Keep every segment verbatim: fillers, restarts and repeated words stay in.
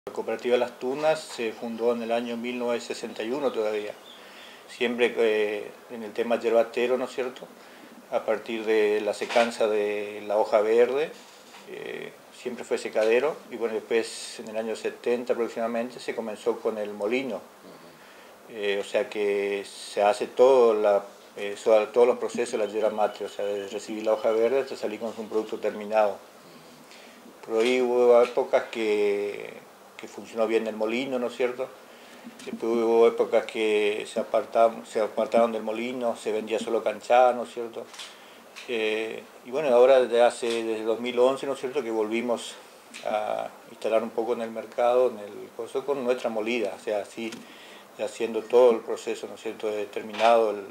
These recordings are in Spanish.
La cooperativa Las Tunas se fundó en el año mil novecientos sesenta y uno todavía, siempre eh, en el tema yerbatero, ¿no es cierto? A partir de la secanza de la hoja verde, eh, siempre fue secadero, y bueno, después en el año setenta aproximadamente se comenzó con el molino, eh, o sea que se hace todo la, eh, todos los procesos de la yerba mate, o sea, de recibir la hoja verde hasta salir con un producto terminado. Pero ahí hubo épocas que que funcionó bien el molino, ¿no es cierto? Después hubo épocas que se apartaron, se apartaron del molino, se vendía solo canchada, ¿no es cierto? Eh, y bueno, ahora desde hace, desde dos mil once, ¿no es cierto?, que volvimos a instalar un poco en el mercado, en el coso, con nuestra molida, o sea, así, haciendo todo el proceso, ¿no es cierto?, determinado, el,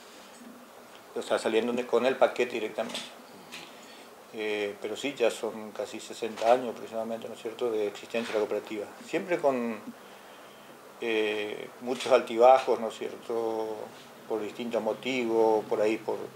o sea, saliendo con el paquete directamente. Eh, pero sí, ya son casi sesenta años aproximadamente, ¿no es cierto?, de existencia de la cooperativa. Siempre con eh, muchos altibajos, ¿no es cierto?, por distintos motivos, por ahí, por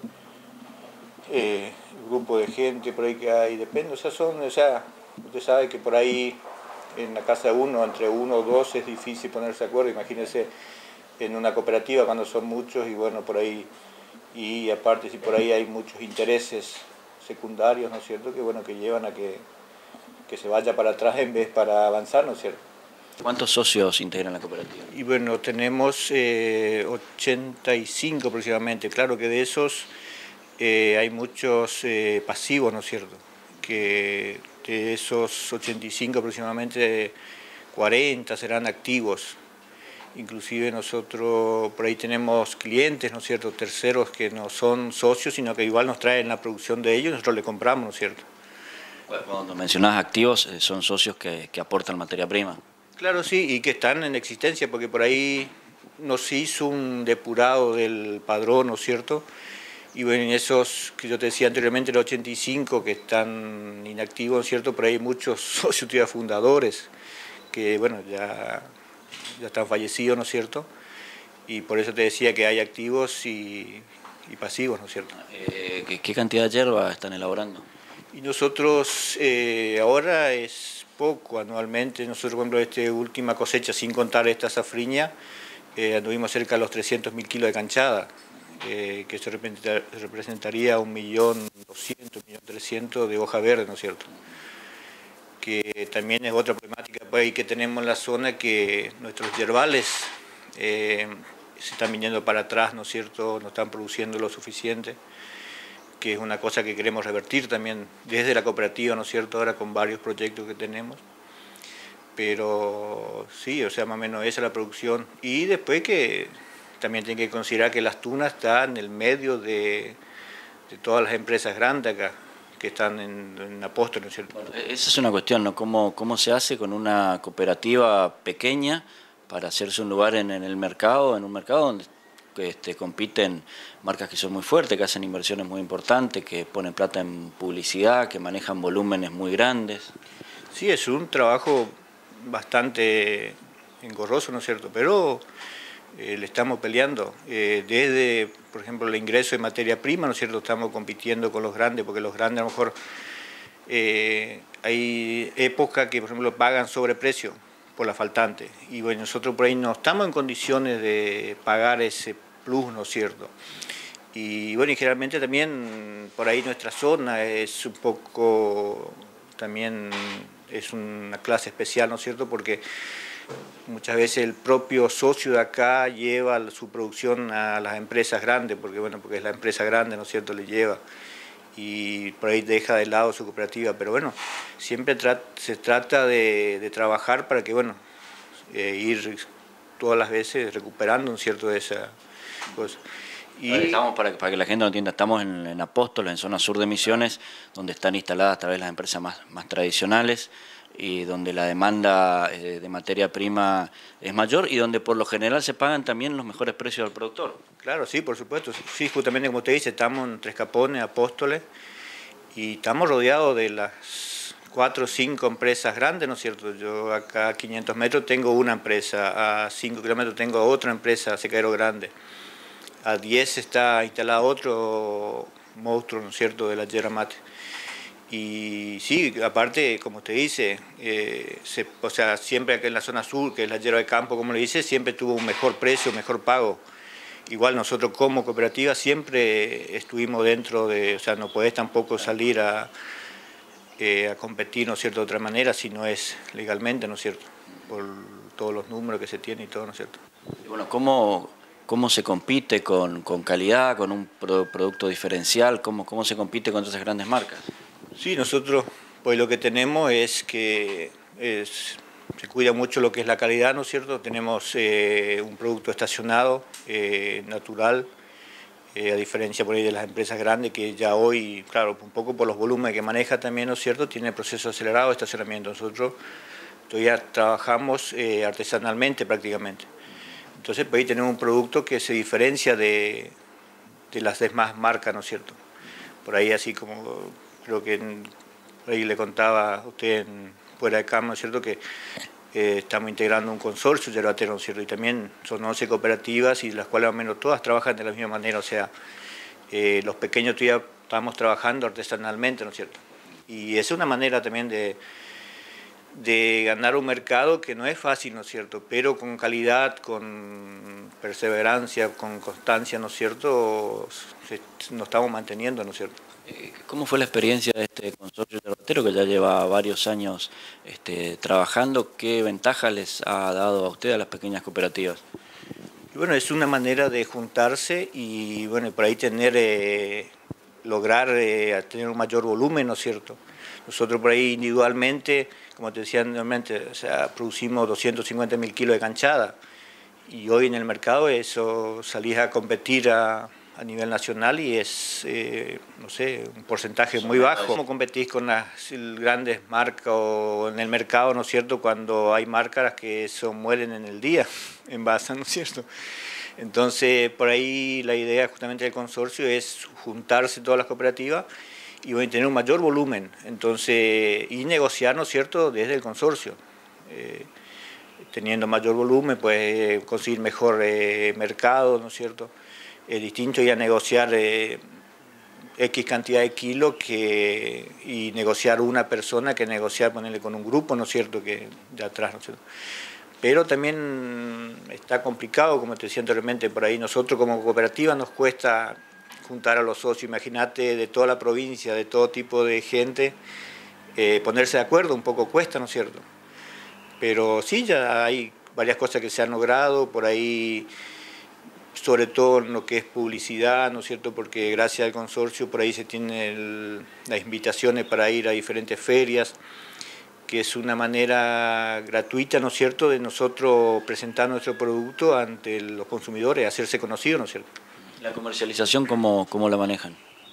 eh, grupo de gente, por ahí que hay, depende, o sea, son, o sea, usted sabe que por ahí en la casa de uno, entre uno o dos, es difícil ponerse de acuerdo, imagínense en una cooperativa cuando son muchos y bueno, por ahí, y aparte si por ahí hay muchos intereses secundarios, ¿no es cierto?, que bueno, que llevan a que, que se vaya para atrás en vez para avanzar, ¿no es cierto? ¿Cuántos socios integran la cooperativa? Y bueno, tenemos eh, ochenta y cinco aproximadamente, claro que de esos eh, hay muchos eh, pasivos, ¿no es cierto?, que de esos ochenta y cinco aproximadamente cuarenta serán activos. Inclusive nosotros por ahí tenemos clientes, ¿no es cierto?, terceros que no son socios, sino que igual nos traen la producción de ellos y nosotros le compramos, ¿no es cierto? Cuando mencionás activos, son socios que, que aportan materia prima. Claro, sí, y que están en existencia, porque por ahí nos hizo un depurado del padrón, ¿no es cierto? Y bueno, en esos que yo te decía anteriormente, los ochenta y cinco que están inactivos, ¿no es cierto?, por ahí hay muchos socios fundadores que, bueno, ya... ya están fallecidos, ¿no es cierto? Y por eso te decía que hay activos y, y pasivos, ¿no es cierto? Eh, ¿qué, ¿Qué cantidad de hierba están elaborando? Y nosotros eh, ahora es poco anualmente, nosotros por ejemplo esta última cosecha, sin contar esta safriña, eh, anduvimos cerca de los trescientos mil kilos de canchada, eh, que eso representaría un millón doscientos, un millón trescientos de hoja verde, ¿no es cierto? Que también es otra problemática pues, que tenemos en la zona, que nuestros yerbales eh, se están viniendo para atrás, ¿no es cierto?, no están produciendo lo suficiente, que es una cosa que queremos revertir también desde la cooperativa, ¿no es cierto?, ahora con varios proyectos que tenemos. Pero sí, o sea, más o menos esa es la producción. Y después que también tienen que considerar que Las Tunas está en el medio de, de todas las empresas grandes acá, que están en, en Apóstol, ¿no es cierto? Bueno, esa es una cuestión, ¿no? ¿Cómo, cómo se hace con una cooperativa pequeña para hacerse un lugar en, en el mercado, en un mercado donde este, compiten marcas que son muy fuertes, que hacen inversiones muy importantes, que ponen plata en publicidad, que manejan volúmenes muy grandes? Sí, es un trabajo bastante engorroso, ¿no es cierto? Pero eh, le estamos peleando. Eh, desde, por ejemplo, el ingreso de materia prima, ¿no es cierto? Estamos compitiendo con los grandes, porque los grandes a lo mejor eh, hay épocas que, por ejemplo, pagan sobreprecio por la faltante. Y bueno, nosotros por ahí no estamos en condiciones de pagar ese plus, ¿no es cierto? Y bueno, y generalmente también por ahí nuestra zona es un poco, también es una clase especial, ¿no es cierto? Porque muchas veces el propio socio de acá lleva su producción a las empresas grandes, porque bueno, porque es la empresa grande, ¿no es cierto?, le lleva, y por ahí deja de lado su cooperativa, pero bueno, siempre tra se trata de, de trabajar para que, bueno, eh, ir todas las veces recuperando, ¿no es cierto?, de esa cosa. Y estamos, para, para que la gente lo entienda, estamos en, en Apóstoles, en zona sur de Misiones, donde están instaladas tal vez las empresas más, más tradicionales y donde la demanda eh, de materia prima es mayor y donde por lo general se pagan también los mejores precios al productor. Claro, sí, por supuesto. Sí, justamente como usted dice, estamos en Tres Capones, Apóstoles, y estamos rodeados de las cuatro o cinco empresas grandes, ¿no es cierto? Yo acá a quinientos metros tengo una empresa, a cinco kilómetros tengo otra empresa, secadero grande. A diez está instalado otro monstruo, ¿no es cierto?, de la yerba mate. Y sí, aparte, como te dice, eh, se, o sea, siempre acá en la zona sur, que es la hierba de campo, como le dice, siempre tuvo un mejor precio, mejor pago. Igual nosotros como cooperativa siempre estuvimos dentro de, o sea, no podés tampoco salir a, eh, a competir, ¿no es cierto?, de otra manera, si no es legalmente, ¿no es cierto?, por todos los números que se tienen y todo, ¿no es cierto? Y bueno, ¿cómo, cómo se compite con, con calidad, con un pro, producto diferencial? ¿Cómo, ¿Cómo se compite con esas grandes marcas? Sí, nosotros pues lo que tenemos es que es, se cuida mucho lo que es la calidad, ¿no es cierto? Tenemos eh, un producto estacionado, eh, natural, eh, a diferencia por ahí de las empresas grandes que ya hoy, claro, un poco por los volúmenes que maneja también, ¿no es cierto?, tiene proceso acelerado de estacionamiento. Nosotros todavía trabajamos eh, artesanalmente prácticamente. Entonces, pues ahí tenemos un producto que se diferencia de, de las demás marcas, ¿no es cierto? Por ahí así como creo que en, por ahí le contaba a usted en, fuera de cámara, ¿no es cierto?, que eh, estamos integrando un consorcio yerbatero, ¿no es cierto?, y también son once cooperativas y las cuales al menos todas trabajan de la misma manera, o sea, eh, los pequeños todavía estamos trabajando artesanalmente, ¿no es cierto? Y es una manera también de, de ganar un mercado que no es fácil, ¿no es cierto?, pero con calidad, con perseverancia, con constancia, ¿no es cierto?, se, nos estamos manteniendo, ¿no es cierto? ¿Cómo fue la experiencia de este consorcio yerbatero que ya lleva varios años este, trabajando? ¿Qué ventaja les ha dado a usted, a las pequeñas cooperativas? Y bueno, es una manera de juntarse y bueno, por ahí tener, eh, lograr eh, tener un mayor volumen, ¿no es cierto? Nosotros por ahí individualmente, como te decía anteriormente, o sea, producimos doscientos cincuenta mil kilos de canchada y hoy en el mercado eso salís a competir a, a nivel nacional y es, eh, no sé, un porcentaje muy bajo. ¿Cómo competís con las grandes marcas o en el mercado, ¿no es cierto?, cuando hay marcas que eso mueren en el día, envasan, ¿no es cierto? Entonces, por ahí la idea justamente del consorcio es juntarse todas las cooperativas y bueno, tener un mayor volumen, entonces, y negociar, ¿no es cierto?, desde el consorcio. Eh, teniendo mayor volumen, pues conseguir mejor eh, mercado, ¿no es cierto? Es distinto ir a negociar eh, X cantidad de kilos que, y negociar una persona que negociar, ponerle con un grupo, ¿no es cierto?, que de atrás, ¿no es cierto? Pero también está complicado, como te decía anteriormente, por ahí nosotros como cooperativa nos cuesta juntar a los socios, imagínate, de toda la provincia, de todo tipo de gente, eh, ponerse de acuerdo un poco cuesta, ¿no es cierto? Pero sí, ya hay varias cosas que se han logrado, por ahí, sobre todo en lo que es publicidad, ¿no es cierto?, porque gracias al consorcio por ahí se tienen las invitaciones para ir a diferentes ferias, que es una manera gratuita, ¿no es cierto?, de nosotros presentar nuestro producto ante los consumidores, hacerse conocido, ¿no es cierto? ¿La comercialización cómo, cómo la manejan?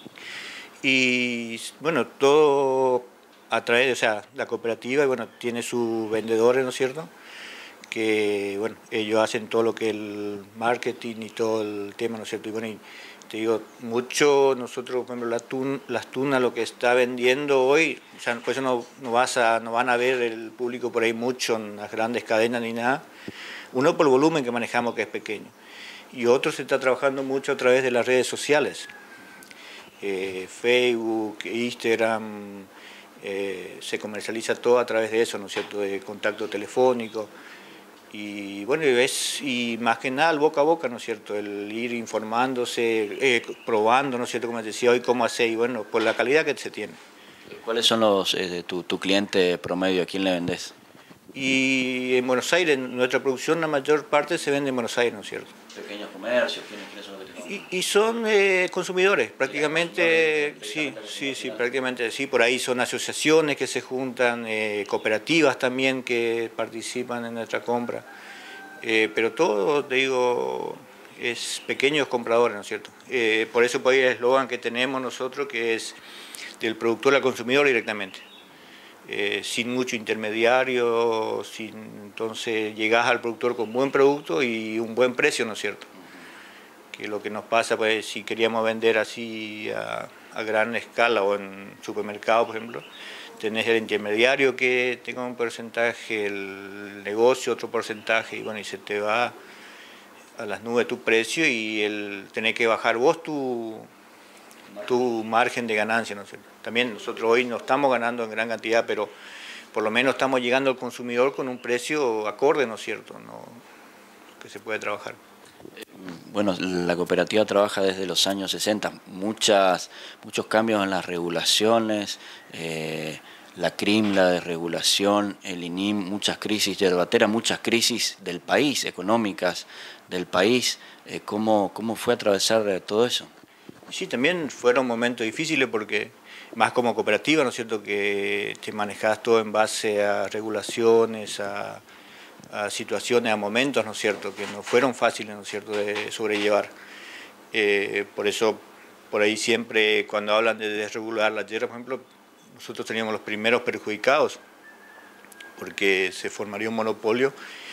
Y bueno, todo a través de, o sea, la cooperativa, bueno, tiene sus vendedores, ¿no es cierto?, que, bueno, ellos hacen todo lo que es el marketing y todo el tema, ¿no es cierto? Y bueno, y te digo, mucho nosotros, por ejemplo, la tun, las tunas, lo que está vendiendo hoy, o sea, por eso no, no, vas a, no van a ver el público por ahí mucho en las grandes cadenas ni nada. Uno por el volumen que manejamos, que es pequeño. Y otro se está trabajando mucho a través de las redes sociales. Eh, Facebook, Instagram, eh, se comercializa todo a través de eso, ¿no es cierto?, de contacto telefónico. Y bueno, es, y más que nada el boca a boca, ¿no es cierto?, el ir informándose, eh, probando, ¿no es cierto?, como te decía hoy, cómo hacer, y bueno, por la calidad que se tiene. ¿Cuáles son los eh, tu, tu cliente promedio? ¿A quién le vendés? Y en Buenos Aires, nuestra producción, la mayor parte se vende en Buenos Aires, ¿no es cierto? ¿Pequeños comercios? ¿Quiénes, quiénes son los que te compran? Y, y son eh, consumidores, prácticamente, sí, sí, sí, sí, prácticamente sí, por ahí son asociaciones que se juntan, eh, cooperativas también que participan en nuestra compra, eh, pero todo, te digo, es pequeños compradores, ¿no es cierto? Eh, por eso por ahí el eslogan que tenemos nosotros, que es del productor al consumidor directamente. Eh, sin mucho intermediario, sin, entonces llegás al productor con buen producto y un buen precio, ¿no es cierto? Que lo que nos pasa, pues si queríamos vender así a, a gran escala o en supermercados, por ejemplo, tenés el intermediario que tenga un porcentaje, el negocio otro porcentaje, y bueno, y se te va a las nubes tu precio y el tener que bajar vos tu, tu margen de ganancia, ¿no es cierto? También nosotros hoy no estamos ganando en gran cantidad, pero por lo menos estamos llegando al consumidor con un precio acorde, ¿no es cierto?, ¿no?, que se puede trabajar. Bueno, la cooperativa trabaja desde los años sesenta, muchas, muchos cambios en las regulaciones, eh, la C R I M, la desregulación, el I N I M, muchas crisis yerbateras, muchas crisis del país, económicas del país. Eh, ¿cómo, ¿Cómo fue atravesar todo eso? Sí, también fueron momentos difíciles porque, más como cooperativa, ¿no es cierto?, que te manejás todo en base a regulaciones, a, a situaciones, a momentos, ¿no es cierto?, que no fueron fáciles, ¿no es cierto?, de sobrellevar. Eh, por eso, por ahí siempre, cuando hablan de desregular la yerba, por ejemplo, nosotros teníamos los primeros perjudicados, porque se formaría un monopolio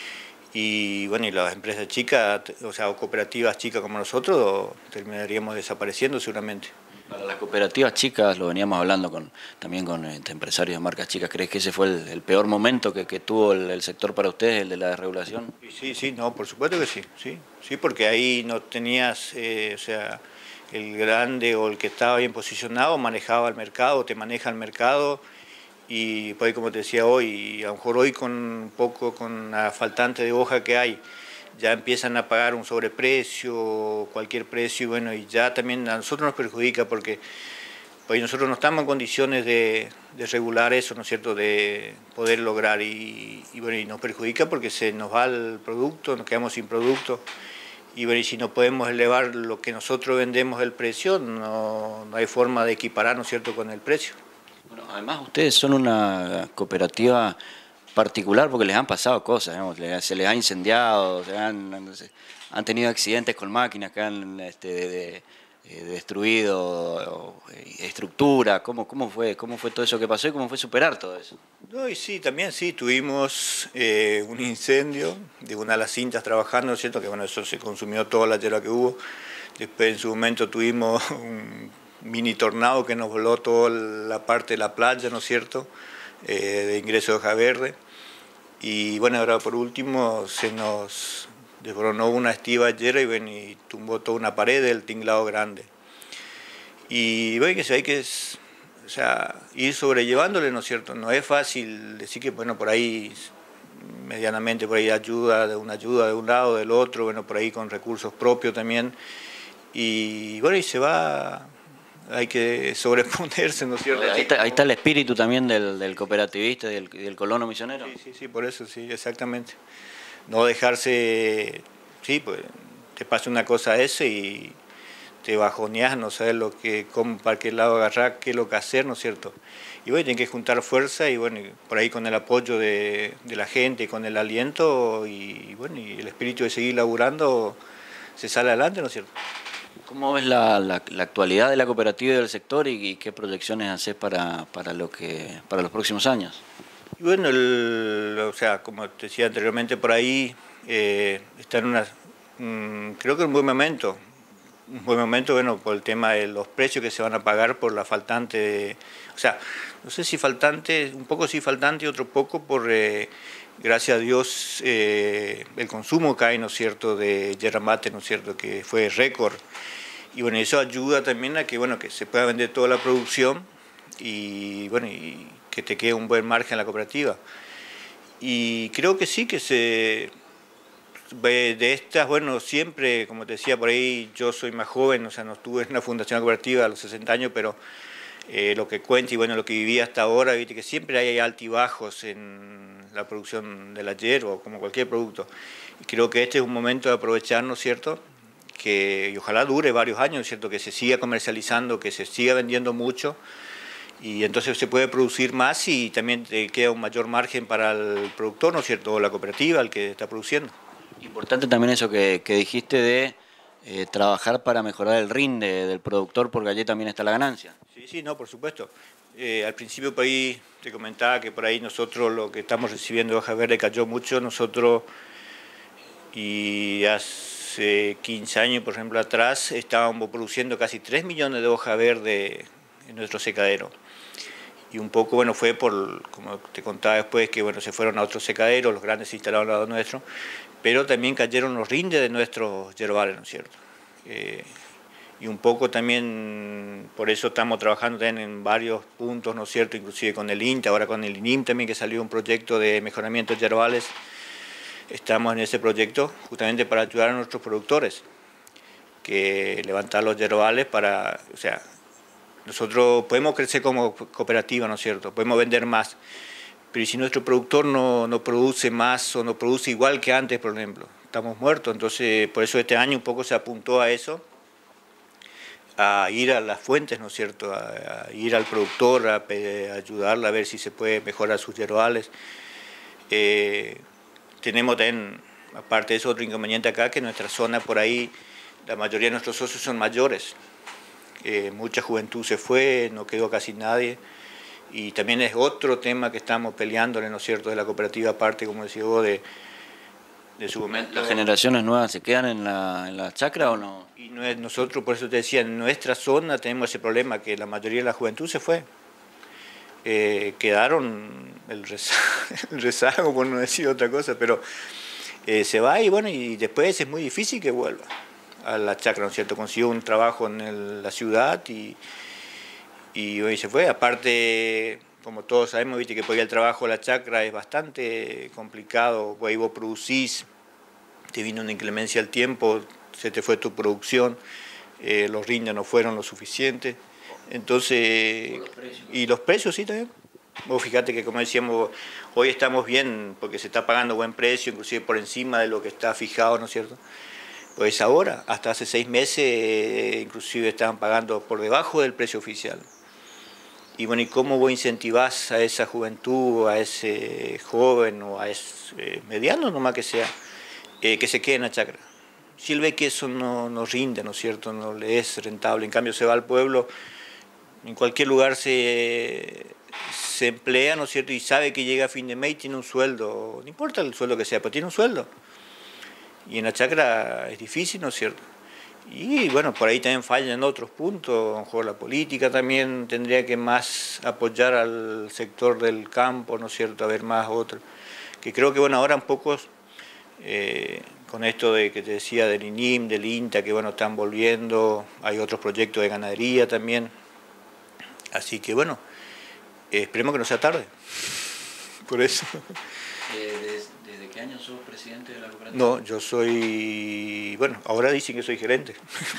y bueno, y las empresas chicas, o sea, o cooperativas chicas como nosotros, terminaríamos desapareciendo seguramente. Para las cooperativas chicas, lo veníamos hablando con, también con eh, empresarios de marcas chicas, ¿crees que ese fue el, el peor momento que, que tuvo el, el sector para ustedes, el de la desregulación? Sí, sí, no, por supuesto que sí, sí, sí, porque ahí no tenías, eh, o sea, el grande o el que estaba bien posicionado manejaba el mercado, te maneja el mercado. Y pues como te decía hoy, a lo mejor hoy con un poco con la faltante de hoja que hay, ya empiezan a pagar un sobreprecio, cualquier precio, y bueno, y ya también a nosotros nos perjudica porque pues nosotros no estamos en condiciones de, de regular eso, ¿no es cierto?, de poder lograr, y, y bueno, y nos perjudica porque se nos va el producto, nos quedamos sin producto, y bueno, y si no podemos elevar lo que nosotros vendemos el precio, no, no hay forma de equiparar, ¿no es cierto?, con el precio. Bueno, además ustedes son una cooperativa particular porque les han pasado cosas, digamos, se les ha incendiado, se han, no sé, han tenido accidentes con máquinas que han este, de, de, de destruido estructura. ¿Cómo, cómo, fue, ¿Cómo fue todo eso que pasó y cómo fue superar todo eso? No, y sí, también sí, tuvimos eh, un incendio de una de las cintas trabajando, ¿no es cierto?, que bueno, eso se consumió toda la yerba que hubo. Después en su momento tuvimos un mini tornado que nos voló toda la parte de la playa, ¿no es cierto?, eh, de ingreso de hoja verde. Y bueno, ahora por último se nos desboronó una estiva yerba y, bueno, y tumbó toda una pared del tinglado grande. Y bueno, que hay que, o sea, ir sobrellevándole, ¿no es cierto? No es fácil decir que, bueno, por ahí medianamente por ahí ayuda, de una ayuda de un lado, del otro, bueno, por ahí con recursos propios también. Y bueno, y se va, hay que sobreponerse, ¿no es cierto? Ahí está, ahí está el espíritu también del, del cooperativista y del, del colono misionero. Sí, sí, sí, por eso, sí, exactamente. No dejarse, sí, pues te pasa una cosa esa y te bajoneas, no sabes lo que, cómo, para qué lado agarrar, qué es lo que hacer, ¿no es cierto? Y bueno, tienes que juntar fuerza y bueno, por ahí con el apoyo de, de la gente, con el aliento y bueno, y el espíritu de seguir laburando, se sale adelante, ¿no es cierto? ¿Cómo ves la, la, la actualidad de la cooperativa y del sector y, y qué proyecciones haces para, para, lo que, para los próximos años? Y bueno, el, o sea, como te decía anteriormente, por ahí eh, está en una, um, creo que es un buen momento, un buen momento, bueno, por el tema de los precios que se van a pagar por la faltante, de, o sea, no sé si faltante, un poco sí faltante y otro poco por, eh, gracias a Dios, eh, el consumo que hay, ¿no es cierto?, de yerba mate, ¿no es cierto?, que fue récord. Y bueno, eso ayuda también a que, bueno, que se pueda vender toda la producción y, bueno, y que te quede un buen margen en la cooperativa. Y creo que sí, que se de estas, bueno, siempre, como te decía por ahí, yo soy más joven, o sea, no estuve en una fundación cooperativa a los sesenta años, pero eh, lo que cuento y bueno, lo que viví hasta ahora, viste que siempre hay altibajos en la producción de la yerba, como cualquier producto. Y creo que este es un momento de aprovechar, ¿no es cierto?, que y ojalá dure varios años, ¿cierto?, que se siga comercializando, que se siga vendiendo mucho y entonces se puede producir más y también te queda un mayor margen para el productor, ¿no es cierto?, o la cooperativa, el que está produciendo. Importante también eso que, que dijiste de eh, trabajar para mejorar el rinde del productor, porque allí también está la ganancia. Sí, sí, no, por supuesto. Eh, al principio por ahí te comentaba que por ahí nosotros lo que estamos recibiendo de hoja verde cayó mucho, nosotros y hace quince años, por ejemplo, atrás, estábamos produciendo casi tres millones de hoja verde en nuestro secadero. Y un poco, bueno, fue por, como te contaba después, que bueno, se fueron a otros secaderos, los grandes se instalaron al lado nuestro, pero también cayeron los rindes de nuestros yerbales, ¿no es cierto? Eh, y un poco también, por eso estamos trabajando también en varios puntos, ¿no es cierto?, inclusive con el INTA, ahora con el INIM también, que salió un proyecto de mejoramiento de yerbales. Estamos en ese proyecto justamente para ayudar a nuestros productores, que levantar los yerbales para, o sea, nosotros podemos crecer como cooperativa, ¿no es cierto?, podemos vender más, pero si nuestro productor no, no produce más o no produce igual que antes, por ejemplo, estamos muertos. Entonces, por eso este año un poco se apuntó a eso, a ir a las fuentes, ¿no es cierto?, a, a ir al productor, a, a ayudarle a ver si se puede mejorar sus yerbales. Eh, tenemos también, aparte de eso, otro inconveniente acá, que en nuestra zona por ahí la mayoría de nuestros socios son mayores. Eh, mucha juventud se fue, no quedó casi nadie. Y también es otro tema que estamos peleándole, ¿no es cierto?, de la cooperativa, aparte, como decía vos, de, de su momento. ¿Las generaciones nuevas se quedan en la, en la chacra o no? Y no es, nosotros, por eso te decía, en nuestra zona tenemos ese problema, que la mayoría de la juventud se fue. Eh, quedaron el rezago, el rezago, por no decir otra cosa, pero eh, se va y bueno, y después es muy difícil que vuelva a la chacra, ¿no es cierto? Consiguió un trabajo en el, la ciudad y, y hoy se fue. Aparte, como todos sabemos, viste que por ahí el trabajo de la chacra es bastante complicado, pues ahí vos producís, te vino una inclemencia al tiempo, se te fue tu producción, eh, los rindes no fueron lo suficiente. Entonces, los y los precios sí también. Vos fíjate que, como decíamos, hoy estamos bien porque se está pagando buen precio, inclusive por encima de lo que está fijado, ¿no es cierto? Pues ahora, hasta hace seis meses, inclusive estaban pagando por debajo del precio oficial. Y bueno, ¿y cómo vos incentivás a esa juventud, a ese joven o a ese eh, mediano nomás que sea, eh, que se quede en la chacra? Si él ve que eso no, no rinde, ¿no es cierto?, no le es rentable, en cambio se va al pueblo, en cualquier lugar se, se emplea, ¿no es cierto?, y sabe que llega a fin de mes y tiene un sueldo, no importa el sueldo que sea, pero tiene un sueldo. Y en la chacra es difícil, ¿no es cierto? Y bueno, por ahí también fallan otros puntos, a lo mejor la política también tendría que más apoyar al sector del campo, ¿no es cierto?, a ver más otros. Que creo que bueno, ahora un poco, eh, con esto de que te decía del INIM, del INTA, que bueno, están volviendo, hay otros proyectos de ganadería también. Así que bueno, eh, esperemos que no sea tarde, por eso. Eh, ¿desde, ¿Desde qué año sos presidente de la cooperativa? No, yo soy, bueno, ahora dicen que soy gerente.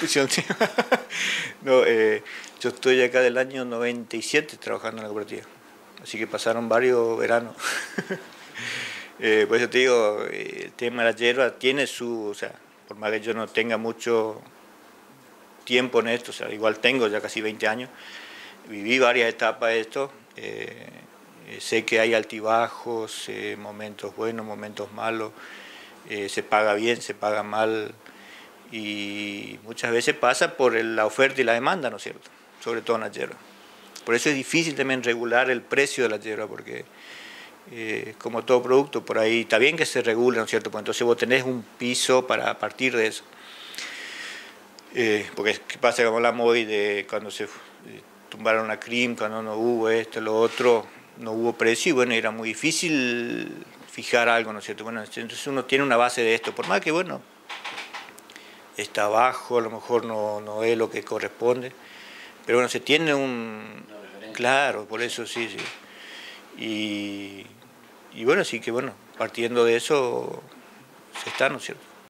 No, eh, yo estoy acá del año noventa y siete trabajando en la cooperativa, así que pasaron varios veranos. eh, por eso te digo, eh, el tema de la yerba tiene su, o sea, por más que yo no tenga mucho tiempo en esto, o sea, igual tengo ya casi veinte años, viví varias etapas de esto, eh, eh, sé que hay altibajos, eh, momentos buenos, momentos malos, eh, se paga bien, se paga mal, y muchas veces pasa por el, la oferta y la demanda, ¿no es cierto?, sobre todo en la yerba. Por eso es difícil también regular el precio de la yerba, porque eh, como todo producto, por ahí está bien que se regule, ¿no es cierto?, pues entonces vos tenés un piso para partir de eso. Eh, porque ¿qué pasa? Como hablamos hoy de cuando se... Eh, tumbaron la C R I M, cuando no hubo esto, lo otro, no hubo precio y bueno, era muy difícil fijar algo, ¿no es cierto? Bueno, entonces uno tiene una base de esto, por más que bueno, está abajo, a lo mejor no, no es lo que corresponde, pero bueno, se tiene un... Claro, por eso sí, sí. Y, y bueno, sí que bueno, partiendo de eso se está, ¿no es cierto?